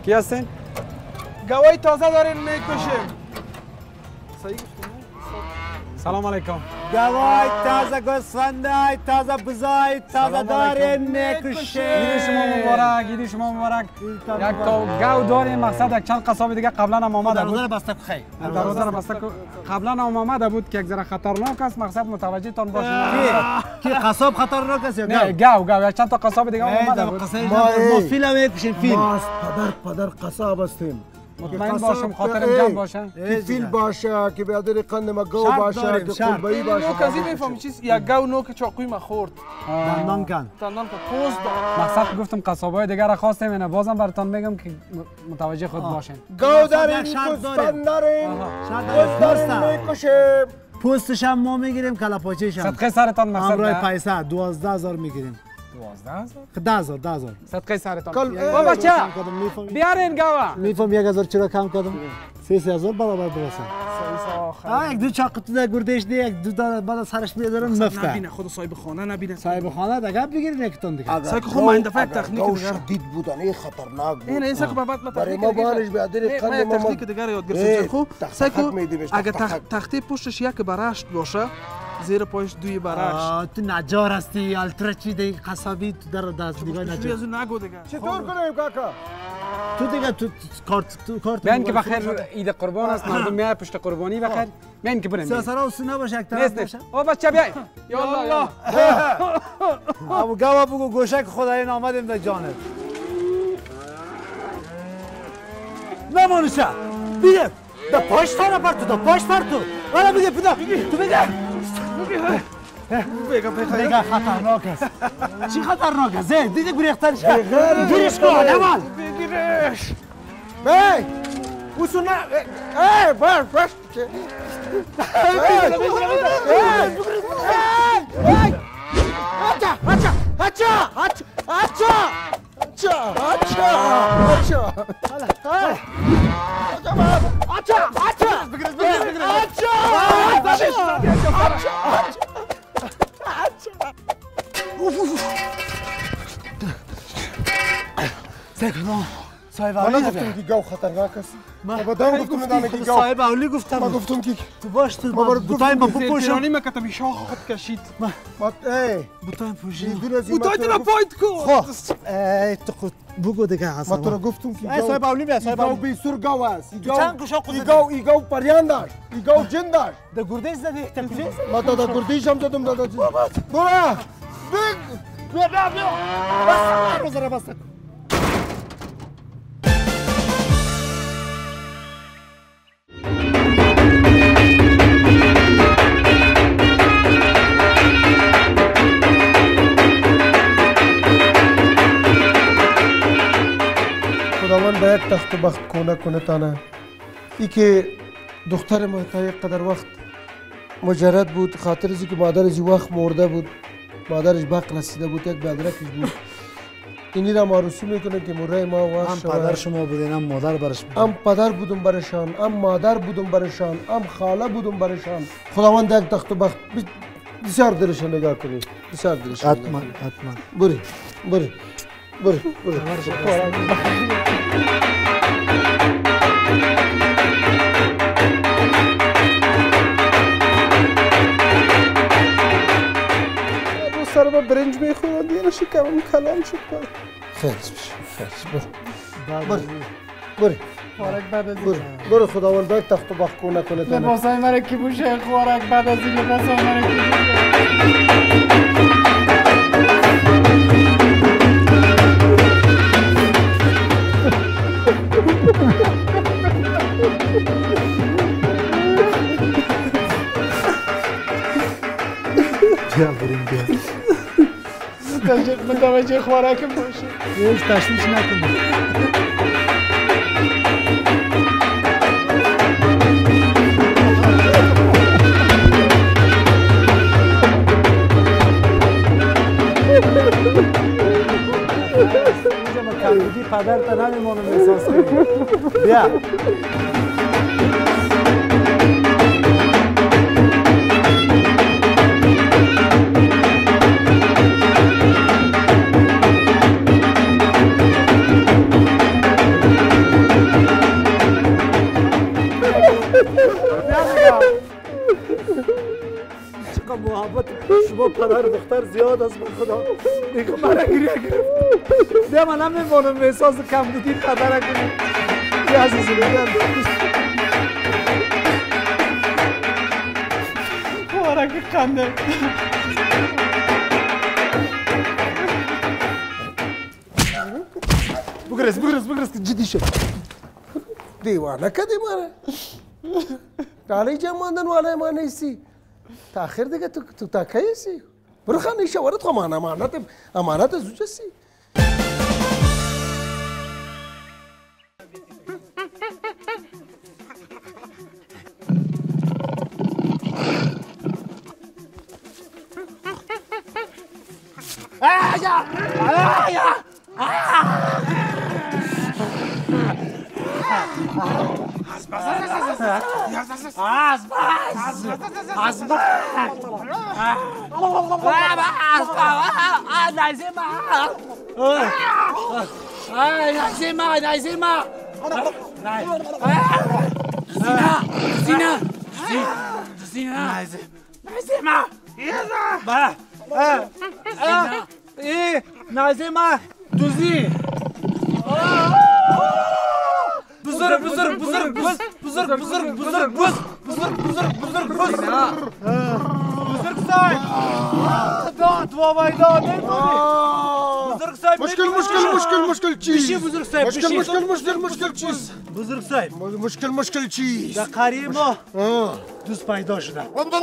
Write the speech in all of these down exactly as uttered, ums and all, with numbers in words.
کی هستین؟ گوای تازه دارین میکشیم. سلام علیکم. گوای تازه گوسفندای تازه بزای تازه دارین میکشیم. ایدی شما مبارک، ایدی شما مبارک. یک تا گاو داریم، مقصد یک چند قصاب دیگه قبلا هم آمده بود. دروازه بسته خیر. دروازه بسته قبلا هم آمده بود که یک ذره خطرناک است، مقصد متوجه تان باشین. کی قصاب خطرناک است یا نه گاو گاو یک چند تا قصاب دیگه آمده بود. ما فیل هم میکشیم فیل. ما پدر پدر قصاب هستیم. مطمئن باشم خاطرم جمع باشه. که فیل باشه که بیادر قند ما گاو باشه که قلبایی باشه. نو کسی میفهمی چیز یک گاو نو که چاقوی ما خورد. دندان کن. دندان که پوست داد. مقصد گفتم قصابای دیگه را خواستیم اینا بازم براتون میگم که متوجه خود باشین. گاو داریم گوسفند داریم. گوسفند میکشیم. پوستش هم ما میگیریم کلاپاچیش هم. صدقه سرتان مقصد. همراه پیسه دوازده هزار میگیریم. دوازده هزار؟ ده هزار ده هزار. صدقه سرتان. با بچه بیارین گاوا. میفهم یک هزار چرا کم کردم؟ سه سه هزار برابر برسن. آه یک دو چاقو تو گردش دی یک دو تا بعد سرش میذارن مفته. نبینه خود صاحب خانه نبینه. صاحب خانه دیگه بگیرین یک تون دیگه. سایکو خود من دفعه تکنیک گاو دیگه. شدید بودن خطرناک بود. این این سایکو بعد ما برای ما بارش بیادر قند ما تکنیک دیگه یاد گرفتم. خب سایکو اگه تخته پشتش یک برشت باشه زیر پایش دوی برش. تو نجار هستی الترا چی دی قصابی تو در دست دیگه نجار. از اون نگو دیگه. چطور کنیم کاکا؟ تو دیگه تو کارت تو کارت. بیان که بخیر عید قربان است مردم میای پشت قربانی بخیر. بیان که بریم. سرسرا و سینه باشه یک طرف باشه. او بچه بیای. یا الله یا ابو گاوا بگو گوشک خدای نامدیم در جانت. نمونشه. بیه. دا پاش تارا پر تو دا پاش پر تو. والا بگه پدا. تو بگه. بگه بگه. دیگه خطرناک است. چی خطرناک است؟ دیدی گریختنش کرد. گیرش کن نمال. بگیرش. بی. وسو نه. ای بار باش. اچا اچا اچا اچا اچا اچا اچا اچا اچا اچا بگیر بگیر بگیر سکران صاحب من اولی گفتم که گاو خطرناک است. ما بدم گفتم ندانه که گاو. صاحب اولی گفتم. ما گفتم که تو باش تو بوتای ما بپوشم. پیرانی مکتبی شاخ خود کشید. ما ای بوتای پوشی. بوتای تو پایت کو. خب ای تو خود بگو دیگه حسن. ما تو را گفتم که ای صاحب اولی بیا صاحب گاو اولی. بی سر گاو است. چند کشا خود. ای گاو ای گاو پریان داشت. ای گاو جن داشت. در گردش زدی تا کجا؟ ما تا در گردیش هم زدم دادا چیز. برا. بگ. بیا بیا بیا. بس رو زره بس. خداوند باید تخت و بخت کنه کنه تانه ای که دختر ما تا یک قدر وقت مجرد بود خاطر ازی که مادرش وقت مرده بود مادرش بق رسیده بود یک بدرکش بود اینی را معروسی میکنه که مره ما وقت هم پدر شما بودین هم مادر برش بود. هم پدر بودم برشان هم مادر بودم برشان هم خاله بودم برشان خداوند یک تخت و بخت بسیار دلشان نگاه کنید بسیار دلشان حتما حتما بری بری بری بری سر با برنج میخورد یه شکمم کلام شد خیلی خیلی بری بری بری برو خداوند باید تخت و بخت کنه کنه تانه لباسای مرا کی بوشه خوارک بعد از این لباسای مرا کی بیا بریم بیا. متوجه خوراک باشه. هیچ تشویش نکنید. کمبودی پدر تا نمیمانم احساس کنید. بیا. چقدر محبت شما پدر دختر زیاد است به خدا. دیگه مرا گریه گرفت. نه من نمی‌مانم احساس کمبودی پدر کنم. یه عزیزی بگم. مبارک خنده. بگرس بگرس بگرس که جدی شد. دیوانه کدی ماره. دالی جمع ماندن والای ما نیستی. تاخیر دیگه تو تو تاکیسی. برو خانه شوارت خو مان امانت امانت زوجسی. آیا آیا نازیما دوزی بزرگ بزرگ بزرگ بز بزرگ بزرگ بزرگ بز بزرگ بزرگ بزرگ بز بزرگ صاحب داد بابای داد بزرگ صاحب مشکل مشکل مشکل مشکل چیز بزرگ صاحب مشکل مشکل مشکل مشکل چیز بزرگ صاحب مشکل مشکل چیز در قریه ما دوست پیدا شده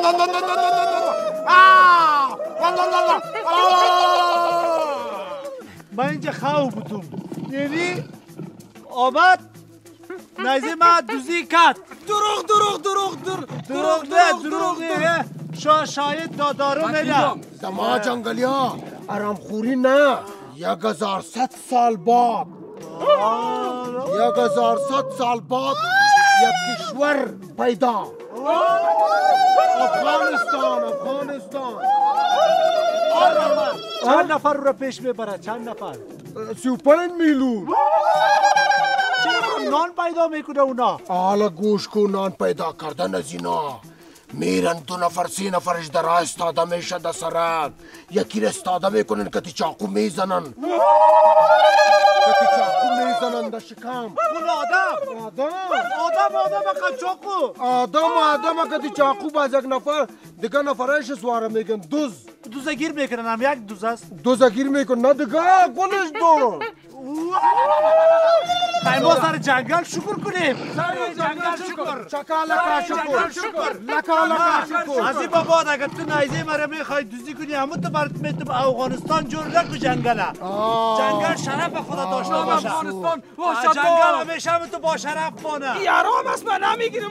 من اینجا خواه بودم یعنی آمد نایزه ما دوزی کت دروغ دروغ دروغ دروغ دروغ نه دروغ نه شا شاید دادارو میده دما جنگلیا آرامخوری نه یک هزار ست سال بعد یک هزار ست سال بعد یک کشور پیدا افغانستان افغانستان چند نفر رو پیش میبره چند نفر سی و پنج میلیون چرا نان پیدا میکنه اونا حالا گوش کو نان پیدا کردن از اینا میرن دو نفر سی نفرش در راه استاده میشه در سرک یکی را استاده میکنن کتی چاقو میزنن کتی چاقو میزنن در شکم اون آدم آدم آدم آدم قچاقو آدم آدم کتی چاقو باز یک نفر دیگه نفرش سواره میگن دوز دوزه گیر میکنن هم یک دوز است دوزه گیر میکن نه دیگه گلش دو ما سر جنگل شکر کنیم سر جنگل شکر چکا لکا شکر لکا لکا شکر از این بابا اگر تو نایزه مرا میخوای دوزی کنی همون تو برات میتونم افغانستان جور نکو جنگله جنگل شرف خدا داشته باشه افغانستان جنگل همیشه هم تو با شرف مانه یارام است من نمیگیرم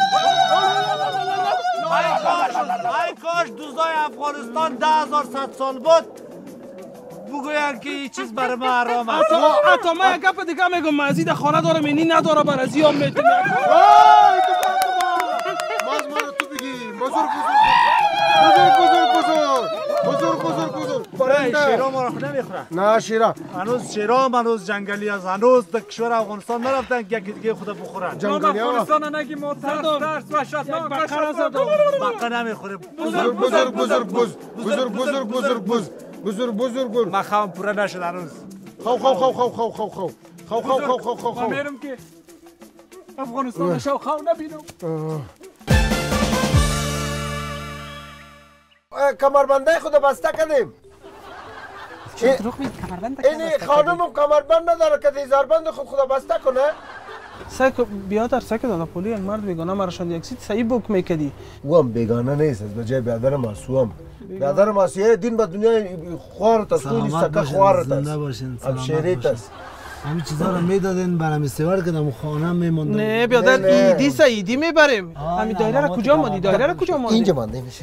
ای کاش ای کاش دوزای افغانستان ده هزار ست سال بود بگوین که این چیز برای ما حرام است حتی من یک گپ دیگه میگم مزید خانه دارم اینی نداره بر از یام میتونم باز ما رو تو بگی بزرگ بزرگ بزرگ بزرگ بزرگ بزرگ بزرگ شیرا ما رو خود نمیخوره نه شیرا هنوز شیرا هنوز جنگلی از هنوز در کشور افغانستان نرفتن که یکی دیگه خود بخورن جنگلی ها افغانستان نگی ما ترس ترس وحشت ما بقره زدم بقه نمیخوره بزرگ بزرگ بزرگ بزرگ بزرگ بزرگ بزرگ بزرگ من خوام پوره نشد هنوز خو خو خو خو خو خو خو خو خو خو خو خو من میرم که افغانستان شو خو نبینم کمربنده خود بسته کردیم دروغ میگی کمربند این خانم کمربند نداره که دیزاربند خود خود بسته کنه سعی بیا در سعی دادا پولی یک مرد بیگانه مرشان یک سیت صحیح بک میکدی او هم بیگانه نیست از بجای بیادر ماسوام بیادر ماسیه دین به دنیا خوارت است خونی سکه خوارت است ابشیریت است همین چیزا رو میدادن برام استوار کردم خانه میموندم نه بیادر ایدی سعیدی میبریم همین دایره را کجا ماندی دایره را کجا ماندی اینجا مانده میشه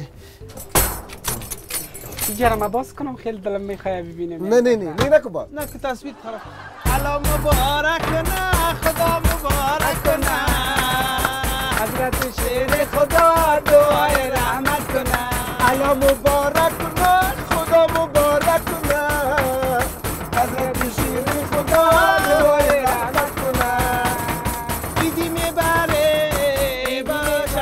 دیگه ما باز کنم خیلی دلم میخواد ببینم نه نه نه نه نکو با نه که تصویر خراب الله مبارک نه خدا مبارک کنه حضرت شیر خدا دعای رحمت کنه الله مبارک کنه خدا مبارک کنه حضرت شیر خدا دعای رحمت کنه ایدی میبره باش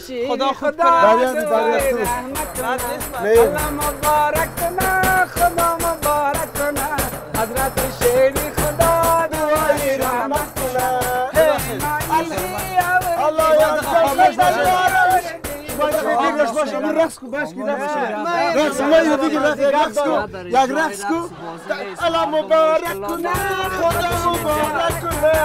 خدا خود دریا دریا الله مبارک کنه خدا مبارک کنه حضرت شیری خدا دعای رحمت کنه الله یا باش باش امروز رقص کو باش کی رقص ما یه دیگه رقص کو یک رقص کو الله مبارک کنه خدا مبارک کنه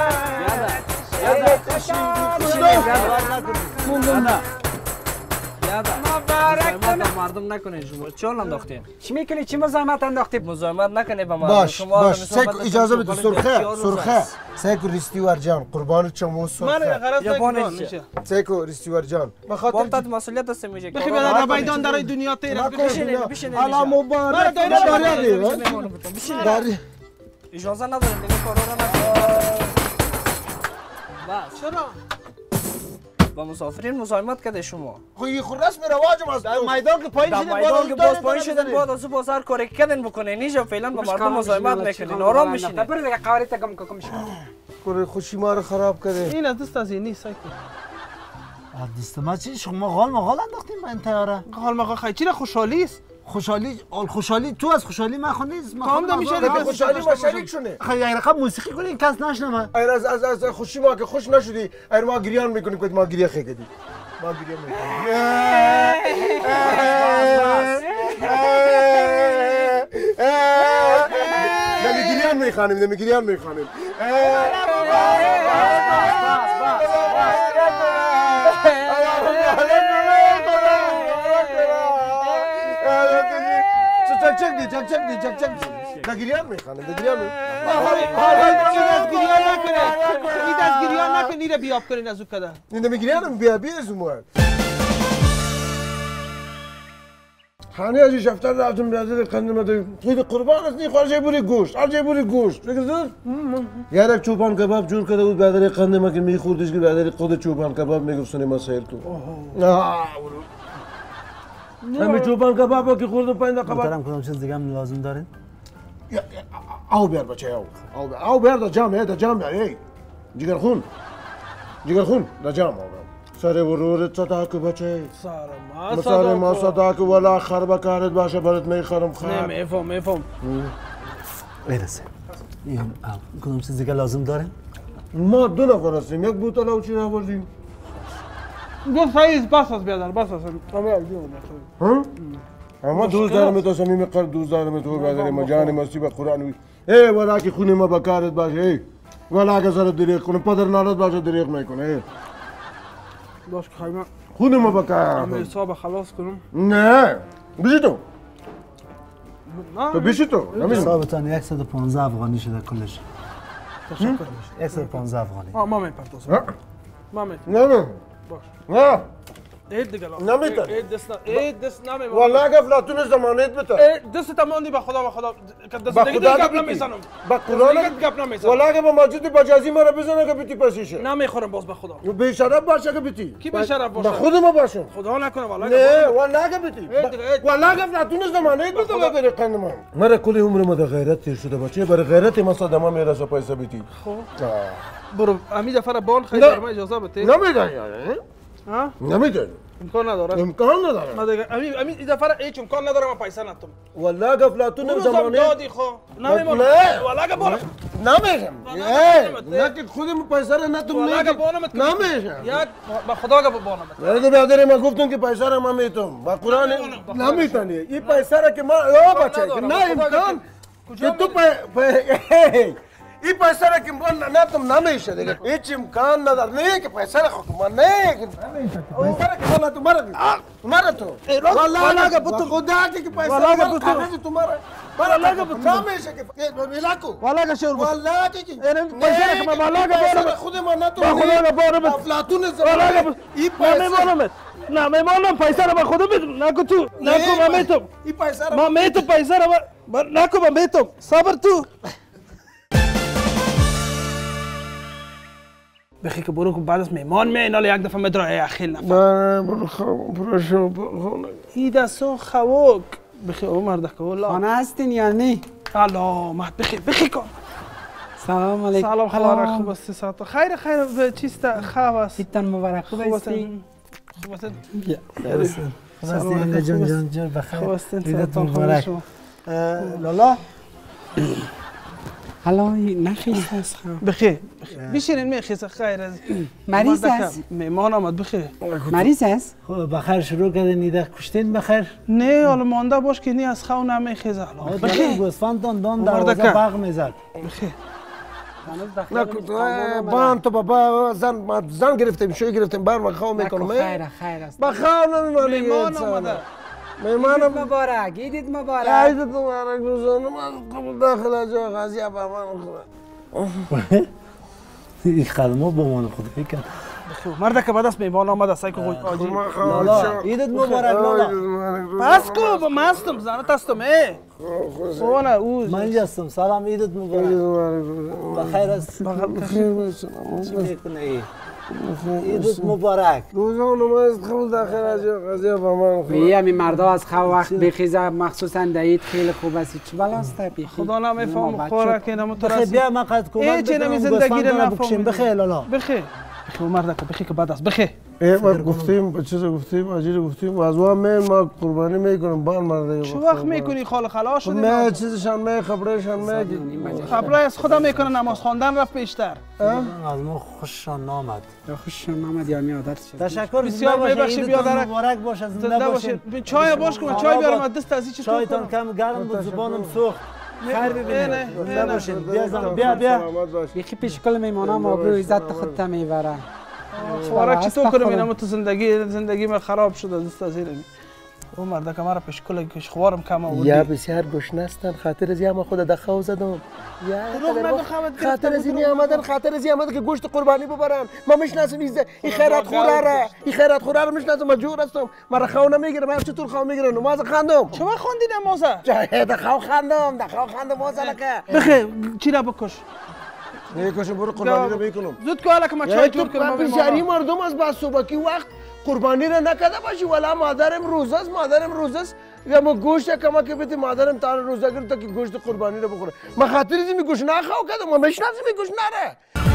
مبارک کنه مردم نکنین شما چون انداختین چی میکنی چی مزاحمت انداختی مزاحمت نکنه با مردم باش شما باش سیک اجازه بده سرخه سرخه سیک ریستیور جان قربان شما من سرخه غرض یابانی میشه سیک ریستیور جان با بخاطر تات مسئولیت است میشه بخی بدر میدان در دنیا تیر بشینید بشینید الله مبارک داری اجازه ندارم دیگه کارا رو نکنید بس چرا با مسافرین مزاحمت کرده شما خوی خود رسم رواجم است در میدان که پایین در شدیم میدان که باز پایین شدن باید از باز هر کاری کردن بکنین اینجا فعلا با مردم مزاحمت نکنین آرام بشینید برو دیگه قوارت کم کم شو کوری خوشی ما رو خراب کرده این از دست از این نیست سایکل دست ما چی شما غال مغال انداختیم با این تیاره حال ما خیلی چرا خوشحالی است خوشحالی آل خوشحالی تو از خوشحالی من خود نیست من کام خودم نمیشه از- دیگه. خوشحالی ما شریک شونه خیلی یک رقم موسیقی کنین کس نشنمه ایر از از از خوشی ما که خوش نشدی ایر ما گریان میکنیم که ما گریه خیلی کردی ما گریه میکنیم نمی گریان میخوانیم نمی گریان میخوانیم چک چک دی چک چک دی چک چک دی گریان میخوانیم گریان این دست گریان نکنه این دست گریان نکنه این رو بیاب کنین از او کده این نمی گریانم بیا بیا زموار خانه ازی شفتر رفتم برادر قندم دادم خیلی قربان است نی خارجه بوری گوشت خارجه بوری گوشت فکر دار یارک چوبان کباب جور کرده بود برادر قندم که میخوردش که برادر خود چوبان کباب میگفت سینما سیر تو آه همین چوبان کباب که خوردم پنج کباب محترم کدام چیز دیگه هم لازم دارین او بیار بچه او او بیار او بیار دا جام ہے دا جام بیار ای جگر خون جگر خون دا جام او سر ورور صدا که بچه سارا ما مسار ما صدا که ولا خربه کارت باشه برات میخرم خرب نمیفهم میفهم برسه این کدام چیز دیگه لازم دارین ما دو نفر هستیم یک بوتل او چی نبردیم دو سایز بس از بیادر بس از همه الگیم ها؟ اما دوست دارم تو صمیم قلب دوست دارم تو برادر ما جان مستی به قرآن وی ای ولا که خون ما بکارت باشه ای ولا که سر دریغ کنه پدر نالت باشه دریغ میکنه ای داشت که خیمه خون ما بکار همه حساب خلاص کنم نه بیشی تو نه تو بیشی تو همین حسابتان صد و پانزده افغانی شده کلش صد و پانزده افغانی آه ما میپردازم ما میپردازم نه نه باش نه اید دیگه لازم نمی‌تونی. اید دست نه اید دست نمی‌مونم والله که افلاطون زمانت بتا اید دست تماندی به خدا به خدا که دست با دیگه خدا دیگه که گپ بیتی. نمیزنم با قرآن دیگه گپ نمیزنم والله که با ماجد بجازی مرا بزنه که بیتی پسیشه نمیخورم باز به خدا بیشرف باشه که بیتی کی بیشرف باشه؟ با خود ما باشه خدا نکنه والله نه والله که بیتی اید دیگه اید والله که افلاطون زمانت بتا بگیره قندمان مرا کل عمر ما در غیرت تیر شده باشه برای غیرت ما صدما میرسه پیسه بیتی برو امید دفعه بان خیلی نه. در من اجازه بده نمیدن یعنی ها نمیدن امکان نداره امکان نداره ما دیگه امید امید این دفعه هیچ امکان نداره من پیسه نتم والله که افلاطون روزم زمانت دادی خو نمیمونم نه. والله که برو نمیشم نه، نه که خودم پیسه را نتون والله که بانمت کنم. نمیشم یک به خدا که بانمت برای برادر ما گفتن که پیسه را من میتونم با قرآن نمی‌تونم. نمیتونی این پیسه را که ما یا بچه که نه امکان که تو پی این پیسه را که من نتونم نمیشه دیگه هیچ امکان نداره نه که پیسه را خود من نه که نمیشه پیسه را که من تو مرا مرا تو والله که بتو خدا که پیسه والله که را بتو. کاغذ تو مرا والله که بتو نمیشه که ملاکو والله که شور والله که اینم پیسه که من والله که بانمت خود من نتونم با خدا که بانمت افلاطون والله که زمان این پیسه نمیمونم نمیمونم پیسه رو به خدا بدم نکو تو نکو من میتم این پیسه را من میتم پیسه رو نکو من میتم صبر تو بخی که برو که بعد از میمان می اینال یک دفعه مدرا ای اخیل نفر من برو خوام پرشم خونه ای دستو خوک بخی او مرده که اولا خانه هستین یا نه علامت بخی بخی کن سلام علیکم سلام خبر خوب است ساعت خیر خیر چیست خواب است ایتان مبارک خوب خوب است هستی خوب هستین؟ خوب هستی اینجا جان جان جان بخیر. خوب هستین؟ عیدت سلام مبارک. شما. لالا حالا نخیز هست خواه بخیر بشینین میخیز خیر از مریض است میمان آمد بخیر مریض است خب بخیر شروع کردین ایده کشتین بخیر. نه حالا مانده باش که نی از خو نمیخیزه بخیر گوسفندتان دان دروازه بغ میزد. بخیر بان تو بابا زن زن گرفتیم شوی گرفتیم بر ما خواهم میکنم خیر خیر است بخواهم نمیمانی میمان آمده میمانم مبارک عیدت مبارک عیدت مبارک روزانم از قبل داخل جا غازی با من خدا این خدمه با من خود بکن. مرد که بعد از میمان آمده سعی که آجی لالا عیدت مبارک لالا. بس کو با مستم زنت هستم ای اونه اوز من جستم سلام عیدت مبارک. بخیر است. بخیر باشم چی میکنه ای؟ عیدت مبارک. روزانم از قبل داخل جا غازی با من خدا بیا می مردا از خو وقت بخیزه مخصوصا در عید خیلی خوب است چه بلاست بخیر خدا نمیفهم خوره که نمو بخیر ترس بیا من قد کمک ای چه نمی بکنم زندگی رو گوسفندان نفهم بکشیم. بخیر لالا. بخیر بخیر مرد که بخیر که بعد است بخیر ما گفتیم چیز گفتیم آجیل گفتیم از وام می ما قربانی میکنیم بان مرده چه وقت میکنی خال خلا شدی می چیزشان می خبرشان می خبره از خدا میکنه نماز خواندن رفت پیشتر از ما خوششان نامد. خوش آمد یا می عادت شد تشکر بسیار میبخشی بیادرک مبارک باشه زنده زنده باشین. باشید چای باش کن چای بیارم از دست از چی تو چایتان کم گرم بود زبانم سوخت. خیر ببینید نه، زنده نه. باشین. بیا زن بیا بیا. یکی پیش کل میمانم آبرو عزت خودت میبره خواره چطور کنم اینم تو زندگی زندگی من خراب شده دست از اینم اون مرد که مرا پیش کل کش خوارم کم آوردی یا بسیار گشنستن خاطر از ما خود دخاو زدم یا خاطر از اینی آمدن خاطر از آمدن که گوشت قربانی ببرن ما میشناسم این خیرات خوره را این خیرات خوره را میشناسم مجبور هستم مرا خو نمیگیرم من چطور خو میگیرم نماز خواندم چه وقت خوندی نماز جای دخاو خواندم دخاو خواندم موزلکه بخیر چی را بکش میکشم برو قربانی رو میکنم زود که حالا که ما چای جور کنم بسیاری مردم از بعد صبحی وقت قربانی را نکرده باشی ولی مادرم روزه است مادرم روزه است یا ما گوشت کما که بیتی مادرم تا روزه گرفت تا که گوشت قربانی را بخوره ما خاطر از این گوشت نخواو کردم ما میشناسم این گوشت نره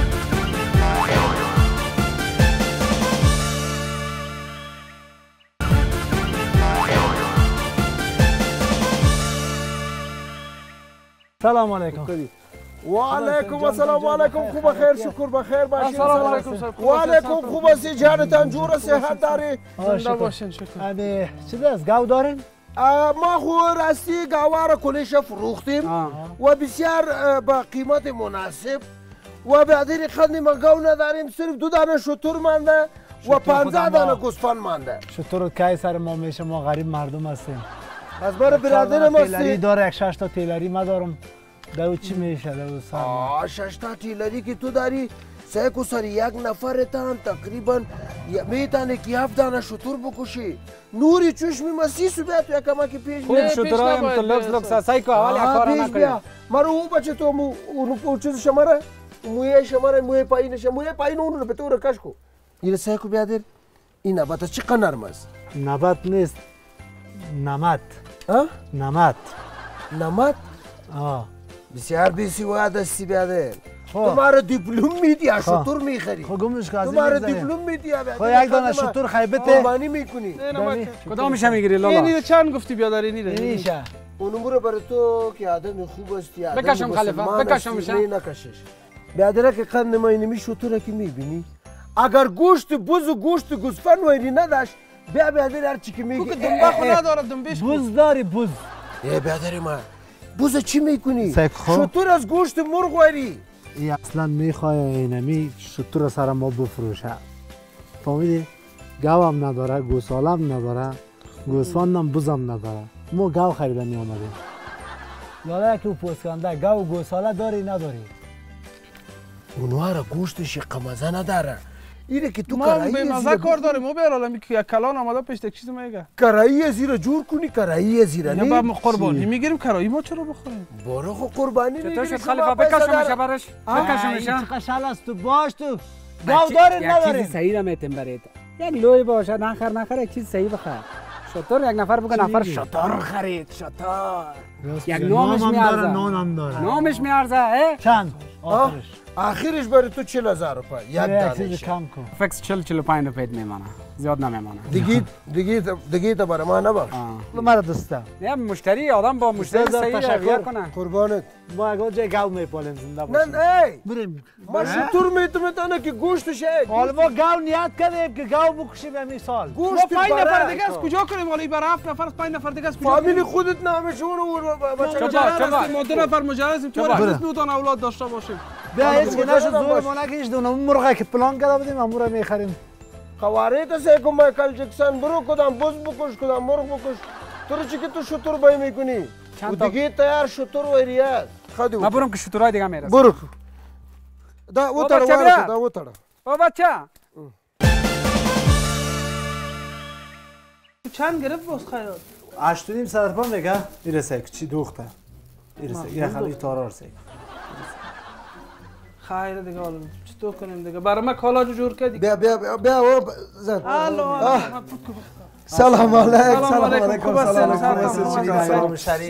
سلام علیکم. و علیکم السلام علیکم خوب خیر شکر بخیر باشین سلام علیکم و علیکم خوب هستی جانتان جور صحت داری زنده باشین شکر ادی چی دست گاو دارین؟ ما خو راستی گاوا را کلش فروختیم و بسیار با قیمت مناسب و بعدین خدمت ما گاو نداریم صرف دو دانه شتر مانده و پانزده دانه گوسفند مانده شتر کی سر ما میشه ما غریب مردم هستیم. از برای برادر ما تیلری داره یک شش تا تیلری ما دارم. دو چی میشه دو سر؟ آه شش تا تیلری که تو داری سه کو سر یک نفرتان تقریبا میتونه که هفت دانه شتر بکشی نوری چشمی مسیح سو بیا تو یکما که پیش خوب شترایم تو لکس لکس سعی که اول یک کار نکنیم مرا او بچه تو مو اون چیز شماره موی شماره موی پایینش موی پایین اون رو به تو رکش کو این سه کو بیادر این نبات چقدر نرم است نبات نیست نمت ها نمت نمت آه بسیار بیسی واد است بیادر تو مرا دیپلم میدی شتر میخری خب گمش که از تو مرا دیپلم میدی خب یک دانه شتر خیبته قربانی میکنی کدامش میگیری لالا اینی چند گفتی بیادر اینی رو نیشه اونمو برای تو که آدم خوب هستی آدم بکشم خلیفه بکشم میشه نکشش بیادر که قند ما اینمی شتر که میبینی اگر گوشت بز و گوشت گوسفند ویری نداشت بیا بیادر هر چی که میگی که دنبه خو نداره دنبهش بوز داری بوز ای بیادر ما بوز چی میکنی سکخو شتر از گوشت مرغ ویری ای اصلا میخواه اینمی شتر سر ما بفروشه فهمیدی؟ گاوم نداره گوسالم نداره گوسفندم بوزم نداره ما گاو خریدنی آمدیم لالا که پوست کنده گاو گوساله داری نداری اونها را گوشتش قمزه نداره اینه که تو ما کرایی به مزه کار داریم ما بیار الان یک کلان آمده پیش یک چیز میگه کرایی زیرا جور کنی کرایی زیرا یا نی با قربانی میگیریم کرایی ما چرا بخوریم برو خو قربانی چطور میگیری شد خلیفه بکشم میشه برش بکشم میشه چقدر شل است تو باش تو گاو داری نداری یک چیز صحیح را میتیم برید یک لوی باشه نخر نخر یک چیز صحیح بخیر شطور یک نفر بگه نفر شطور خرید شطور یک نامش میارزه نامم داره نامش میارزه اه چند آخرش آخرش برای تو چهل هزار روپای یک یک چیز دانش کم کن فکس چل چل و پنج روپیت میمانه زیاد نمیمانه. دیگه دیگه دیگه تا برای ما نباش. مرا دسته نه مشتری آدم با مشتری صحیح رویه کنه. قربانت. ما اگه جای گاو میپالیم زنده نه باشیم. نه. بریم. ما شطور میتونه که گوشتش هست. حالا ما گاو نیت کردیم که گاو بکشیم همین سال. گوشت پنج نفر برای دیگه از کجا کنیم؟ حالا برای هفت نفر از پنج نفر دیگه از کجا فامیل خودت نامشون و بچه چبا، مجرد چبا. هستیم، ما دو نفر مجرد هستیم، طوری چبا. نیست میتونن اولاد داشته باشیم. بیا هیچ که مجرد نشد هم زور باش. ما نکش دونه مرغه که پلان کرده بودیم امورا میخریم. خواره تا که مایکل جکسن برو کدام بز بکش کدام مرغ بکش. تو رو چی که تو شطور بای میکنی؟ و چند تا- دیگه تیار شطور و ریاض. خودی ما برم که شطورای دیگه میرسه. برو. دا او تر بچه وارد بیا. دا او تر. او بچه. چند گرفت باز خیرات؟ هشت و نیم ساعت پا میگه میرسه چی دوخته. میرسه یه خلی تارار سه. خیر دیگه حالا چطور کنیم دیگه؟ برای ما کالا جو جور کردی. بیا بیا بیا بیا او زن. الو سلام علیکم. سلام سلام علیکم. علیکم. خوب هستین؟ سلام سلام. علیکم. سلام. سلام شریف.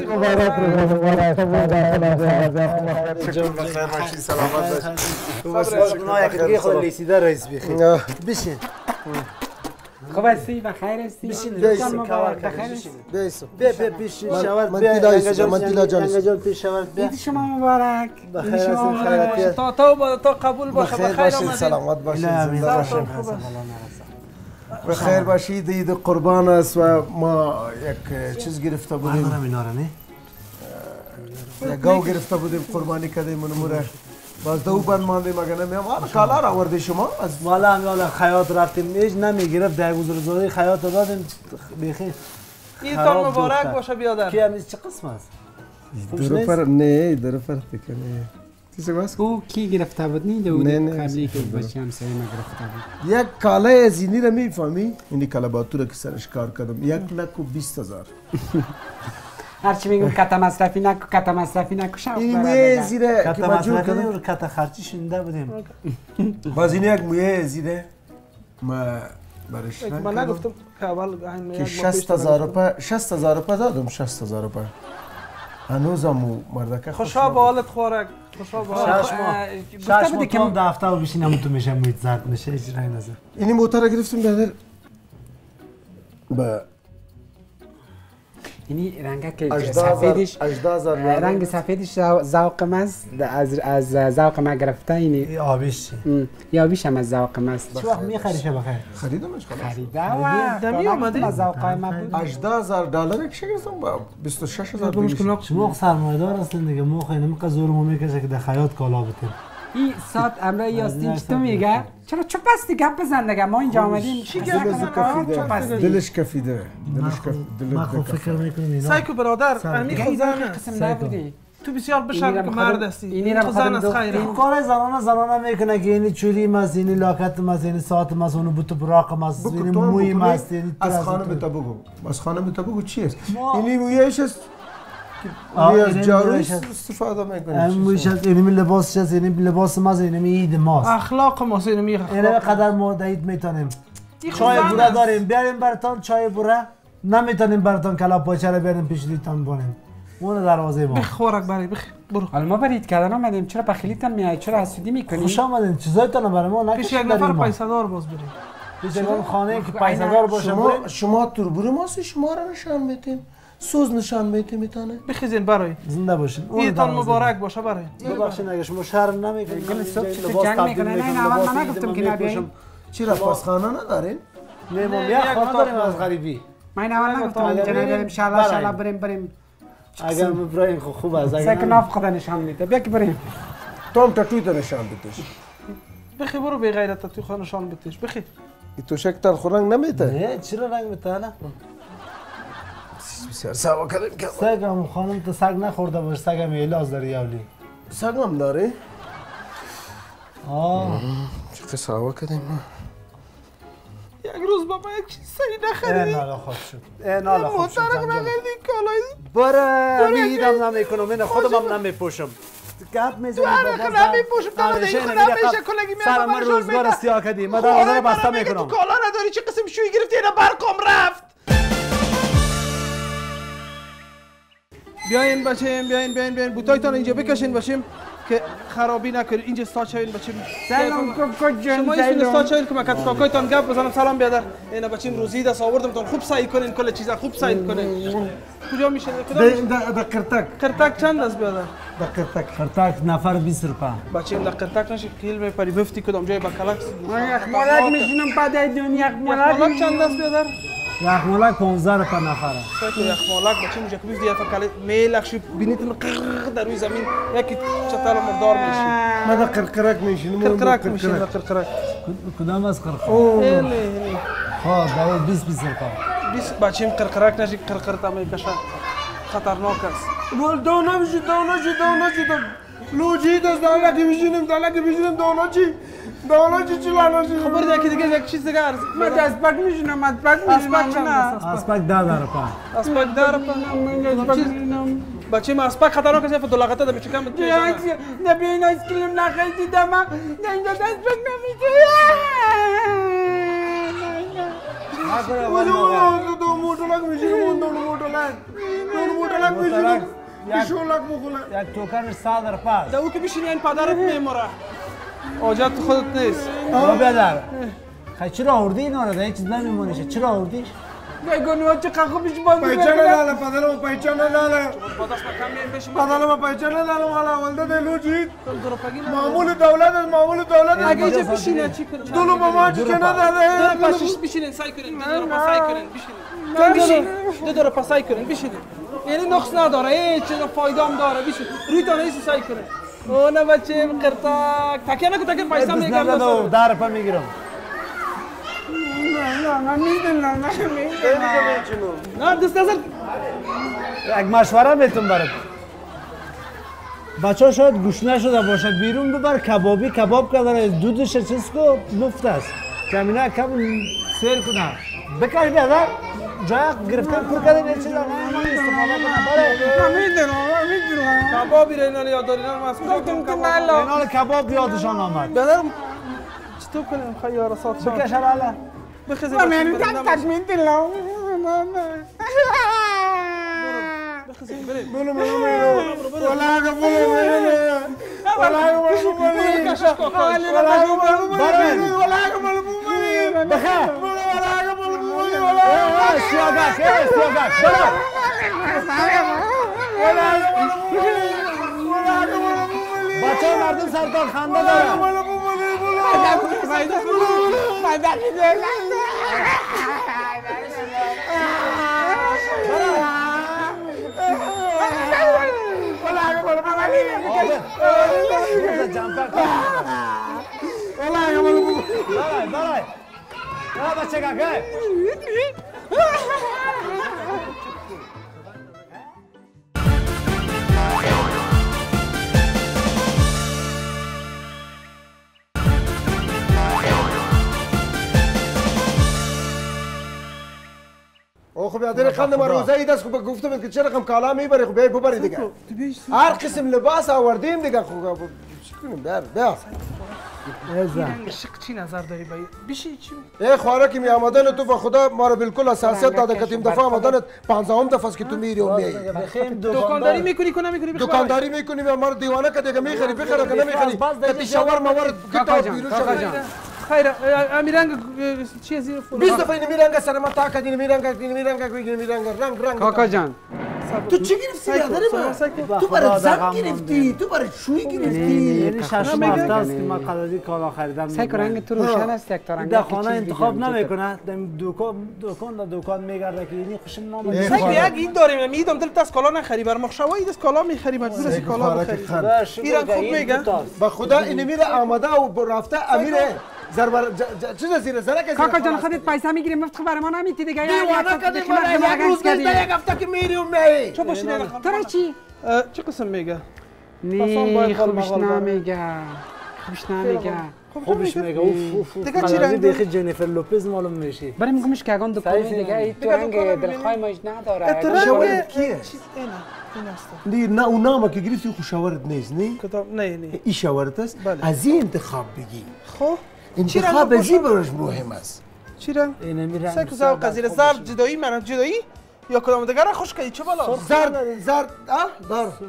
بخیر باشی سلامت بس اونها یک دیگه خود لیسیده رئیس بخیر. بشین. خوب هستی؟ بخیر هستی؟ بشین. بیایید. کار بخیر کردی. هستی؟ بیسو. بیا بیا بشین من- شاور من بیا. دیلا ینگا ایستم، من جان، دیلا جان ینگا جان پیش شاور بیا. عید شما مبارک. بخیر عید شما هستین، مبارک. خیرات. تا تا با تا قبول باشه. بخیر بخیر باشید آمدید. سلامت باشید نه زنده امین باشید. خوب است. بخیر باشید عید قربان است و ما یک چیز گرفته بودیم دارم اینا رو نه. یک گاو گرفته بودیم قربانی کردیم اونموره باز دو بند ماندیم اگه نمیم حالا کالا را آورده شما از مالا هم یالا خیاط رفتیم هیچ نمیگرفت در گزارزاری خیاط رو دادیم بخیر. عیدتان خراب مبارک دوخته. باشه بیادر. کی هم چه قسم است؟ خوش درو نیست؟ پر نه درو پر تکنه چیزی باز او کی گرفته بود؟ نه دو نه، نه. قبلی که بچه هم سری ما گرفته بود. یک کالای از اینی را میفهمی اینی کالا باتو را که سرش کار کردم یک لک و بیست هزار هرچی میگم کت مصرفی نکو کت مصرفی نکو شب این برای مویه دیگه. زیره کت که مجبور مصرفی کردم و کت خرچی شنیده بودیم. باز این یک مویه زیره ما برش رنگ من کردم نگفتم که اول این که شصت هزار روپه شصت هزار روپه دادم شصت هزار روپه هنوزم او مردکه خوشا به حالت خوارک. خوشا به حالت. شش ماه. گفته شش بودی ماه که تا دفتر و بشینم تو میشه موید زرد میشه هیچ رای نزد. اینی موتر را گرفتم برادر با اینی رنگه که هجده هزار سفیدش هجده هزار رنگ سفیدش ذو- ذوق ماست از از ذوق ما گرفته اینی این آبیش چی؟ ام، یا بیش هم از ذوق ماست چه وقت میخریشه بخیر؟ خریدمش خلاص خریده و دمی آمده؟ از ذوقای ما بود. هجده هزار دلار یک گرفتم با بیست و شش هزار دیگه شما سرمایه دار هستین دیگه ما خیلی نمیقدر زور ما میکشه که در خیاط کالا بتیم. این ساعت امرای یاستین چی تو میگه؟ چرا چوب هستی گپ بزن دیگه ما اینجا آمدیم چی دلش کفیده دلش کفیده دلش کفیده من خوب فکر میکنم اینا. سایکو برادر امی دیگه این خزانه قسم نبودی. تو بسیار بشر اینی که را مرد بخورم- هستی. اینی را خزانه بخورم از دو- خیره. این کار زنانه زنانه میکنه که اینی چولی ماست اینی لاکت ماست اینی ساعت ماست اونو بوت براق ماست اینی بگو تو موی هم ماست بکنی اینی از خانم تا بگو از خانم تا بگو چی است ما- اینی مویش است آه، که از اینی جاروش مویش است. استفاده این میکنه مویش از اینی لباسش از اینی لباس ماست اینی اید ماست. اخلاق ما سینه می اینه اخلاق. قدر ما دهید میتونیم. این چای خزانه بوره است. داریم بیاریم براتون چای بوره نمیتونیم براتون کلا پاچه رو بیاریم پیش دیتان بانیم. اون دروازه ما. بخ خوراک برای بخ برو. حالا ما برید کردن آمدیم چرا بخیلیتان میای چرا حسودی میکنی؟ خوش آمدین چیزایتون برای ما پیش نکشید یک نفر داریم ما. پیسه دار باز بریم. پیش یک خانه که پیسه دار باشه شما بریم. شما توربور ماست شما را نشان میتیم سوز نشان میتیم میتونه بخیزین برای. زنده باشین. اون عیدتان دروازه مبارک باشه برای. ببخشید اگه شما شرم نمیکنید گل من صبح اینجا چه لباس جنگ تبدیل میکنه؟ نه، میکنم، نه، اول لباس من عید نگفتم ما که نبیایید. میپوشم. چرا پاسخانه ندارین میمون نه، یک یک خانه اتاق داریم از غریبی. من اول نگفتم اگر اینجا بریم، نبریم شالا بریم. شالا بریم بریم اگر بریم خب خوب است اگر سکن نه- آف خدا نشان میده بیا که بریم تو هم تطوی تو نشان بتش بخی برو بی غیرت تو خانشان بتیش بخی. این تو شک تر خورنگ نمیته نه چرا رنگ میتونه بسیار سوا کردیم که سگم خانم تو سگ نخورده باش سگم ایلاز داره یاولی سگم داره آه چه سوا کردیم ما یک روز بابا یک چیز صحیح این نخریدی. حالا خوب شد این حالا خوب شد محترق جنجال. نخریدی کالای. بره امیدم نمیکنم این خودم هم نمیپوشم گپ میزنی تو هر خلا میپوشم تو رو دیگه خدا میشه کلگی میام سر من روزگار سیاه کردی من دروازه رو بسته میکنم تو کالا نداری چه قسم شوی گرفتی اینا برقم رفت. بیاین بچه بیاین بیاین بیاین بوتایتان اینجا بکشین باشیم. که خرابی نکنید. اینجا استاد شوین بچه. سلام کوکو جان. شما این استاد شوین که من کاکایتان گپ بزنم. سلام بیادر. اینا بچیم روزی دست آوردم تون خوب سعی کنین کل چیزا خوب سعی کنین. کجا میشه؟ در کرتک. کرتک چند است بیادر؟ در کرتک. کرتک نفر بیست روپه. بچه در کرتک نشه کیل می پری بفتی کدام جای با کلاکس. یک مالک میشینم پدای دنیا. یک مالک چند است بیادر؟ یک مالک پانزده روپه نفره. سایت یک مالک بچه میشه که بیفتی افکار میل اخشی بینیتون قرق در روی زمین یکی چتال مردار میشی. ما در کرکرک میشینم. کرکرک میشیم در کرکرک. کدام از کرکرک؟ خیلی. ها داو بیست بیست روپه. بیست بچیم کرکرک نشی کرکر تامی کشا خطرناک است. بول دانا میشی دانا چی دانا چی دانا لوجی دست دانا کی میشینم دانا کی میشینم دانا چی دانا چی چی لانا چی خبر ده که دیگه یک چیز دیگه عرض من دست پاک میشینم دست پاک میشینم چند است؟ اسپک ده روپه. اسپک ده روپه. بچه ما اسپک خطرناک است فتو لغته ده میچکم بچه. نه بیاین آیس کریم نخریدم. نه اینجا دست پاک نمیشه. اوه دو موتولک میشینم دو موتولک دو موتولک میشینم بیشولک مخوله. یک توکن صد روپه. ده او که بشینی این پدرت میموره. آجات خودت نیست. آه بیادر. خیلی چرا آوردی اینا رو؟ ده چیز نمیمونیشه. چرا آوردیش؟ نگونو چه خوبش باندی پیچانه لاله پدرم پیچانه لاله پدرش مکم بشی. پدرم پیچانه لاله مالا ولده دلوجی. معمول دولت است معمول دولت است. اگه اینجا بشینه چی کنی؟ دولو ماما چی کنه داده؟ دو پاسش بشینین سعی کنین. دو دور پاسای کنین بشینین. بشین. دو دور پاسای کنین بشینین. یعنی نقص نداره. هیچ چیز فایده هم داره. بشین. روی تان ایست سعی کنین. او نه بچه کرتاک. تکیه نکن تکیه پیسه میگم. دو ده روپه میگیرم. نه نه میدونم نه نه دست نظر. یک مشوره بهتون برات. بچه ها شاید گوش نشده باشد بیرون ببر کبابی کباب کردن دودش چیز کو مفت است. کمینه کم سیر کنه. بکش بیادر. جای گرفتن پر کردن یه چیز نه من استفاده کنم بره. میدونم میدونم کبابی را اینا یاد داری نه من از کجا کنم کباب. اینا کباب یادشان آمد. بیادر چطور کنیم خیار سات شد. بکش حالا. بخزی من میدونم تک میدونم بخزی بریم. بولو بولو بولو ولا بولو بولو ولا بولو بولو کشش کاکای. ولا بولو بولو ولا بولو بولو بخیر. ولا بولو بولو ولا سیاگک سیاگک برو. ولا بولو بولو ولا بولو بولو بچه ها مردم سرکار خنده دارن. بولو بولو بولو بچه کاکه او خب یادر خانم روزه ای دست خوب گفتم که چه رقم کالا میبری خب بیای ببری دیگه هر قسم لباس آوردیم دیگه خوب چی کنیم بر بیا شق چی نظر داری بایی بشی چی ای خواره که می آمدن تو به خدا ما رو بالکل اساسیت داده که تیم دفعه آمدن پانزدهم دفعه است که تو میری و میای دکانداری میکنی کنه میکنی دکانداری میکنی و ما رو دیوانه که دیگه میخری بخره که نمیخری که شاور موارد کتاب بیرون شد خیر امیرنگ چی زیر فلان بیست دفعه این میرنگ سر ما تا کدین میرنگ این میرنگ این میرنگ رنگ رنگ کاکا جان تو چی گرفتی برادر من تو برای زن گرفتی تو برای شوی گرفتی یعنی شش هفته است که ما قلاده کالا خریدم. سعی کن رنگ تو روشن است یک تا رنگ در خانه انتخاب نمیکنه دکان دکان در دکان میگرده که اینی خوشم نمیاد. سعی یک این داریم میدم دل دست کالا نخری بر مخشوایی دست کالا میخری مجبور است کالا بخری ایران خوب میگه با خدا این میره آمده و رفته امیره زربر چیز زیر زرک کاکا جان خودت پیسه میگیری مفت خبر ما نمیتی دیگه دیوانه کردی ما یک روز نیست یک هفته که میری و میای چه باشی دیگه تو چی چه قسم میگه نی خوبش نمیگه خوبش نمیگه خوبش میگه اوف اوف دیگه چی رنگ دیگه جنیفر لوپز معلوم میشی برای میگمش که اگان دکان دیگه تو رنگ دلخواه ماش نداره شاور کیه چیز اینا این است دی نه اون نامه که گرفتی خو شاورت نیست نه کتاب نه نه این شاورت است از این انتخاب بگی خب انتخاب از این برش مهم است چی رنگ اینه میرن سکو زاو قزیر زرد جدایی من جدایی یا کدام دیگه را خوش کردی چه بالا زرد زرد آه دار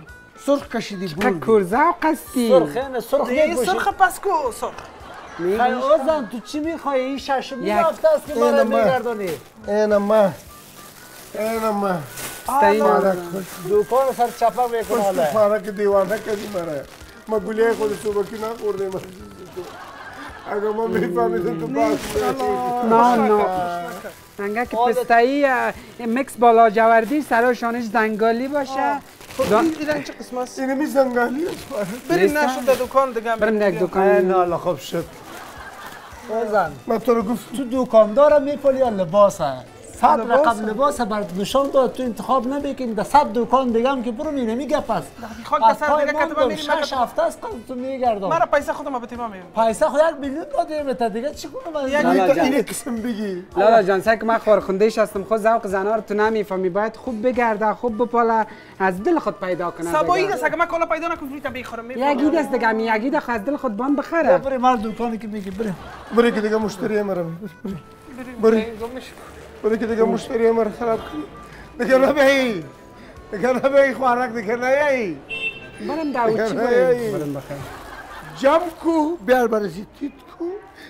سرخ کشیدی چقدر بود کرزوق هستی. سرخه نه سرخ دیگه نپوشی. سرخ پس کو سرخ. خیلی اوزن تو چی میخوای؟ این ششمی یک- هفته است که ما را اینم من. میگردانی. اینم من اینم من استاینا. دوکان سر چپا میکنه خوش حالا. پارا که دیوانه کردی مرا ما گولیه خود صبح کی نخوردیم اگر ما میفهمیدیم تو باز نه نه انگه که پستایی مکس بالا جوردی سر و شانش زنگالی باشه. خب این این چه قسم است؟ اینه می زنگالی است بریم نشد در دکان دیگه. برم در نه دکان. نه الله خوب شد. اوزن من تو رو گفت تو دکاندار میپلی یا لباس هست؟ صد رقم لباس برات نشان داد تو انتخاب نمیکنی در صد دکان دیگه هم که برو مینه میگه پس خاک از سر پای دیگه من کتبا دم میریم. شش هفته است که تو میگردم مرا پیسه خودم به تیمم میگم. پیسه خود یک میلیون دادیم تا دیگه چی کنم من یک لالا جان. اینه قسم بگی لالا جان سعی که من خارخوندهش هستم خود ذوق زنا رو تو نمیفهمی باید خوب بگرده خوب بپاله از دل خود پیدا کنه. سبایی دیگه. دست اگه من کالا پیدا نکنم فریتا بخورم. یکی دست دیگه می یکی دست از دل خود بان بخره. بری مال دکانی که میگی بری بری که دیگه مشتری مرا بری بری که دیگه مشتری مرا خراب کنی دیگه نبهی دیگه نبهی خوارک دیگه نیایی برم داوچی دیگه برم. نیایی. برم بخیر. جمع کو بیار برسی تیت کو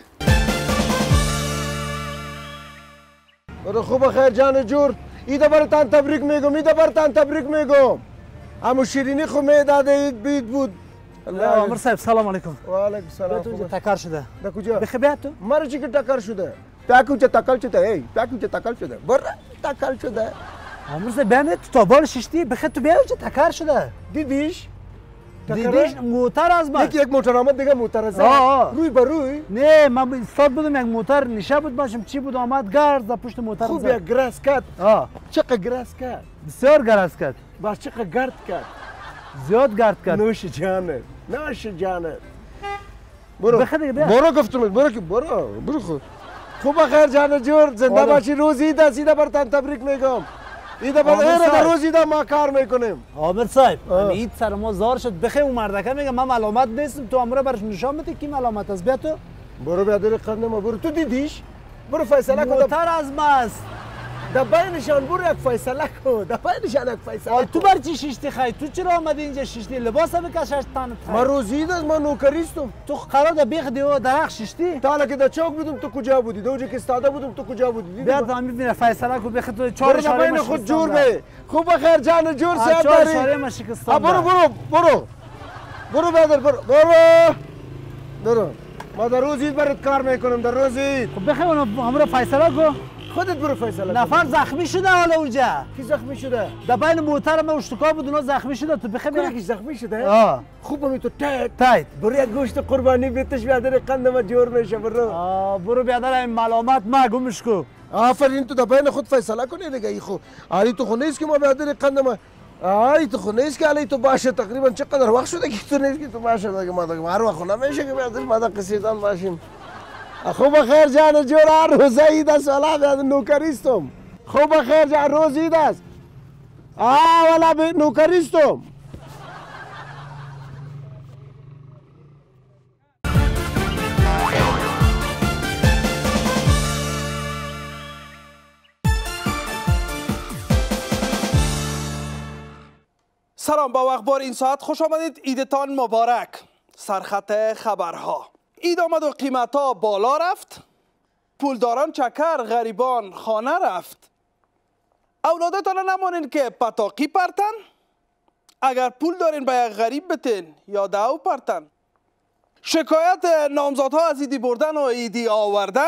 برو خوب خیر جان جور ایده برتان تبریک میگم ایده برتان تبریک میگم همو شیرینی خو میداده اید بید بود عمر صاحب سلام علیکم و علیکم سلام تو اینجا تکر شده در کجا؟ بخیر تو مرا چی که تکر شده؟ پاکو چه تکل شده ای پاکو چه تکل شده برا تکل شده عمر صاحب بنت تو تابال ششتی بخیر تو بیا اینجا تکر شده دیدیش؟ دیدیش موتر از من یکی یک موتر آمد دیگه موتر از آه، آه. روی بر روی نه من استاد بودم یک موتر نشه بود باشم چی بود آمد گرد در پشت موتر خوب زد. یک گرس کرد آه چقدر گرس کرد بسیار گرز کرد باز چقدر گرد کرد زیاد گرد کرد نوش جانت نوش جانت برو بخیر دیگه بیا. برو گفتم برو که برو برو خود خوب خیر جان جور زنده آره. باشی روز عید است ایده برتان تبریک میگم ایده بر آمین ایره در صاحب. روز ایده ما کار میکنیم عامر صاحب آه. این سر ما زار شد بخیر اون مردکه میگه من ملامت نیستم تو امره برش نشان بده کی ملامت است بیا تو برو بیادر قدم ما برو تو دیدیش برو فیصله کن موتر از ماست در بینشان برو یک فیصله کن در بینشان یک فیصله تو کن بر چی شیشتی خی تو چرا آمدی اینجا شیشتی لباس بکشش تن ما روز عید است ما نوکریستم تو قرار ده بیخ دیو درخ شیشتی تا حالا که در چوک بودم تو کجا بودی دو جا که استاده بودم تو کجا بودی دیدی بیا با- تا میبینه فیصله کو بخیر تو برو چهار در اشاره بین خود جور به خوب خیر جان جور سیاد چهار اشاره داری ما آ، شکستان برو برو برو برو بیادر برو برو برو ما در روز عید برات کار میکنم در روز عید خب بخیر اون امره فیصله کو خودت برو فیصله کن نفر زخمی شده حالا اونجا کی زخمی شده در بین موتر ما اشتکا بود اونا زخمی شده تو بخیر کلی بیا. کی زخمی شده آه خوب می تو تایت تایت برو یک گوشت قربانی بیتش بیادر قند ما جور میشه برو آه برو بیادر این ملامت ما گمش کو آفرین تو در بین خود فیصله کنی دیگه ای خو آری تو خونه است که ما بیادر قند ما آری تو خونه است که علی تو باشه تقریبا چقدر وقت شده که تو نیست که تو باشه دیگه ما دیگه هر وقت خونه میشه که بیادر ما در قصیدان باشیم خوب خیر جان جور هر روز عید است والا بیادر نوکریستم خوب خیر جان روز عید است آه والا به نوکریستم سلام با اخبار این ساعت خوش آمدید. عیدتان مبارک. سرخط خبرها. عید آمد و قیمت ها بالا رفت. پولداران چکر، غریبان خانه رفت. اولادتان نمانین که پتاقی پرتن. اگر پول دارین به یک غریب بتین یا دو پرتن. شکایت نامزادها از ایدی بردن و ایدی آوردن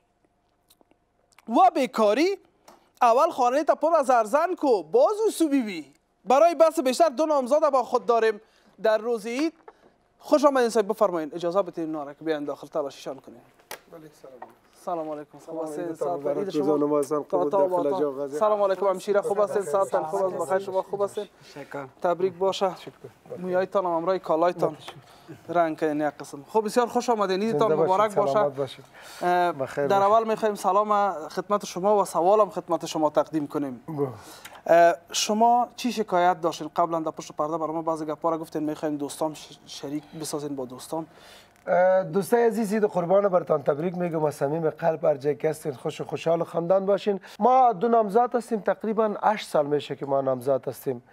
و بیکاری. اول خانه تا پر از ارزن کو باز و سوبی بی. برای بحث بیشتر دو نامزاد با خود داریم در روز عید. خوش آمدین صاحب بفرمایید. اجازه بدین ناره که بیان داخل تلاشیشان کنیم. سلام علیکم. خوب هستین؟ ساعت عید شما تا تا با سلام علیکم همشیره. خوب هستین؟ ساعتتان خوب است؟ بخیر شما خوب هستین؟ تبریک باشه. مویایتان و امرای کالایتان رنگ کردین یک قسم. خب بسیار خوش آمدین. عیدتان مبارک باشه. در اول میخوایم سلام خدمت شما و سوالم خدمت شما تقدیم کنیم. شما چی شکایت داشتین قبلا در پشت پرده برای ما بعضی گپا را گفتین میخوایم دوستان شریک بسازین با دوستان؟ دوستای عزیزی دو قربان برتان تبریک میگم از صمیم قلب هر جای که هستین خوش و خوشحال و خندان باشین. ما دو نامزاد هستیم تقریبا هشت سال میشه که ما نامزاد هستیم.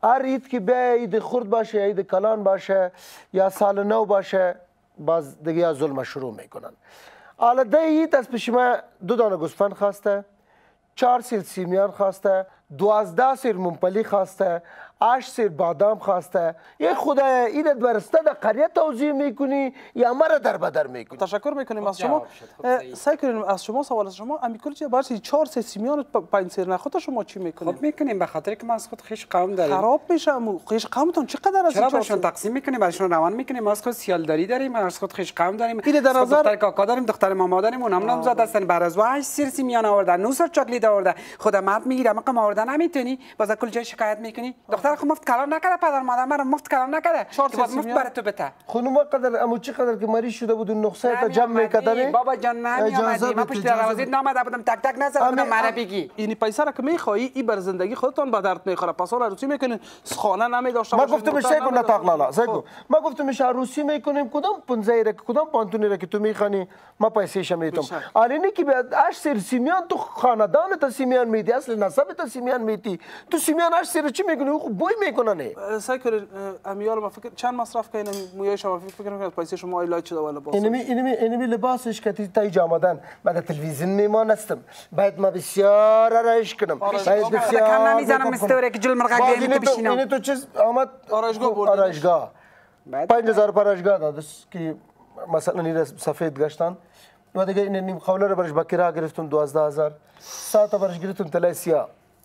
هر عید که به عید خرد باشه یا عید کلان باشه یا سال نو باشه باز دیگه از ظلم شروع میکنن. حالا ده عید از پیش ما دو دانه گوسفند خواسته، چهار سیر سیمیان خواسته، دوازده سیر ممپلی خواسته، هشت سیر بادام خواسته. یک خدا اینت برسته در قریه توضیح میکنی یا مرا در بدر میکنی؟ تشکر میکنیم از شما. سعی کنیم از شما سوال از شما امیکل چه باشه چهار سیر سیمیان و پنج سیر نخود شما چی میکنیم؟ خب میکنیم به خاطر که ما از خود خیش قوم داریم. خراب میشه مو خیش قومتون چقدر از چرا برشون تقسیم میکنیم برشون روان میکنیم؟ ما از خود سیالداری داریم، از خود خیش قوم داریم. این در نظر دختر کاکا داریم، دختر ماما داریم، اونم نامزاد هستن. بعد از هشت سیر سیمیان آوردن، نه سر چاکلیت آورده. خدا مرد میگیره مقام آوردن نمیتونی باز کل جای شکایت میکنی؟ دختر خود مفت کلام نکرده، پدر مادر مرا مفت کلام نکرده. که باز مفت برای تو بته. خانم قدر امو چی قدر که مریض شده بود اون نقصه تا جمع میکردن؟ بابا جان نمیامدی، من پشت دروازه نامده بودم تک تک نزدم مرا بگی. این پیسه را که میخوایی این بر زندگی خودتان به درد میخوره. پس حالا عروسی میکنین خانه نمیداشته ما گفتم میشه کن نتاقلالا سگو ما گفتم میشه عروسی میکنیم کدام پنزه را کدام پانتونی را که تو میخوانی ما پیسه ش میتم. آلینی که بعد اش سر سیمیان تو خاندان تا سیمیان میدی اصل نسب تا سیمیان میدی تو سیمیان اش سر چی میکنی خب بوی میکنه نه سعی کنین امیال ما فکر چند مصرف کنین مویای شما فکر کنم پیسه شما ایلایت شده ولی لباس اینمی اینمی اینمی لباسش که تا جامدن بعد تلویزیون میمان هستم بعد ما بسیار آرایش کنم باید بسیار کم نمیزنم مستوره که جل مرغ گیم تو بشینم این تو چیز آمد آرایشگاه برد آرایشگاه پنج هزار پرایشگاه داد که مثلا این سفید گشتن و دیگه این نیم خوله رو برش بکیرا گرفتم دوازده هزار ساعت برش گرفتم تلاسیا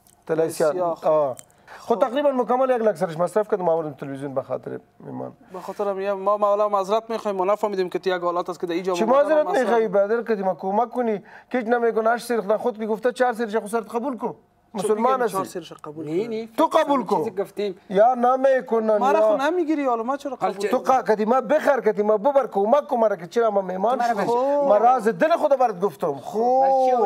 تلاسیا آه خود تقریبا مکمل یک لک سرش مصرف کردم آوردم تلویزیون به خاطر میمان به خاطر میگم ما مولا معذرت میخوایم ما نفهمیدیم که تو یک حالت است که در اینجا چی معذرت میخوای بدر که ما کمک کنی که نمیگن اش سر خود که گفته چهار سرش خود قبول کو مسلمان هستی نه نه تو قبول کو گفتیم یا نمیکنن ما را خو نمیگیری حالا ما چرا قبول تو کدی ما بخیر کدی ما ببر کمک کو مرا که چرا ما میمان ما راز دل خود برات گفتم خو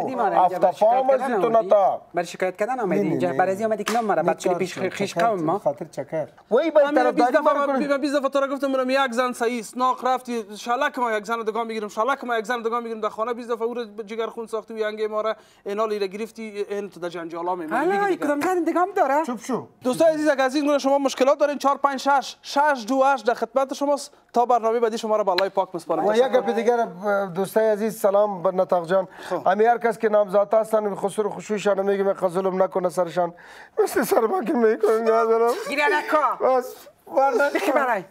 افتفام از تو نتا بر شکایت کردن آمدی اینجا برازی آمدی که نام مرا بعد کلی پیش خیش قوم ما خاطر چکر وای با طرفداری من بیست دفعه تو را گفتم میرم یک زن صحیح ناق رفتی شالک ما یک زن دگان میگیرم شالک ما یک زن دگان میگیرم در خانه بیست دفعه او جگر خون ساختی و ینگ ما را اینا لیره گرفتی این تو در جنجالا میگی کدام زن دیگه هم داره چوب شو دوستان عزیز اگر از این گونه شما مشکلات دارین چهار پنج شش شش دو هشت در خدمت شماست تا برنامه بعدی شما را بالای پاک میسپارم و یک گپ دیگر دوستای عزیز سلام بر نطاق جان امی هر کس که نامزاد هستن خسر و خشوعشان میگم که ظلم نکنه سرشان مثل سر ما که میکنن یادم گیره نکا بس ورنه بخی برای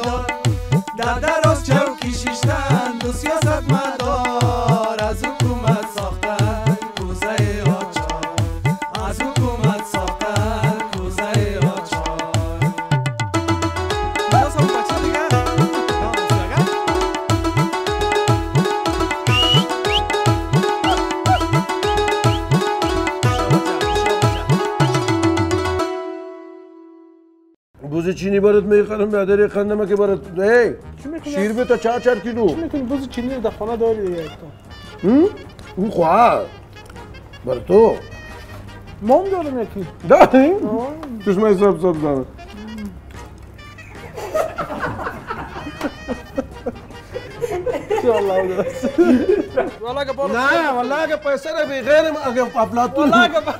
مدار در دراز چوکی شیشتن دو سیاست مدار از حکومت ساختن کوزه آچار از حکومت ساختن کوزه آچار بوز چینی برات میخرم بیادر خندم که برات هی شیر به تا چهار چهار کیلو چی میکنی بوز چینی رو در خانه داری دیگه یک اون خواه برای تو ما هم دارم یکی داریم؟ توش من حساب حساب دارم نه والله اگه پیسه رو بغیر اگه افلاطون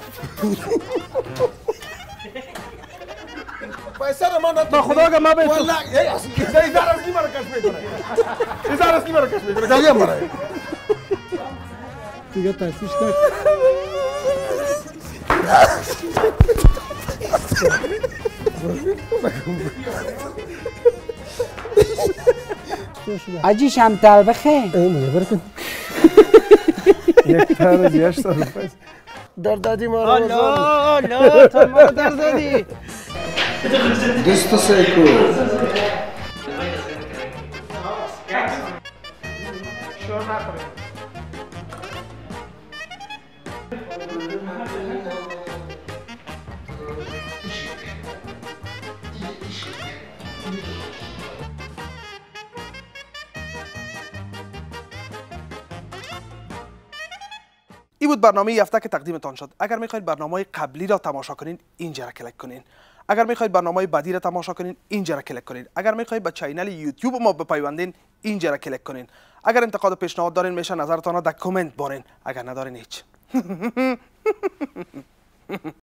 پیسه رو ما نتونم خدا اگه ما بهتون والله ایزار از کی مرا کش میکنه ایزار از کی مرا کش میکنه جایی مرا دیگه تاسیش کرد آجی شمتر بخیر اینه برکن یک تر از یشت روپیس در دادی ما رو لا لا تو ما در دادی دوست سیکو این بود برنامه هفته که تقدیمتان شد. اگر میخواید برنامه قبلی را تماشا کنین اینجا را کلیک کنین. اگر میخواید برنامه بعدی را تماشا کنین اینجا را کلیک کنین. اگر میخواید به چینل یوتیوب ما بپیوندین اینجا را کلیک کنین. اگر انتقاد و پیشنهاد دارین میشه نظرتان را در کامنت بارین. اگر ندارین هیچ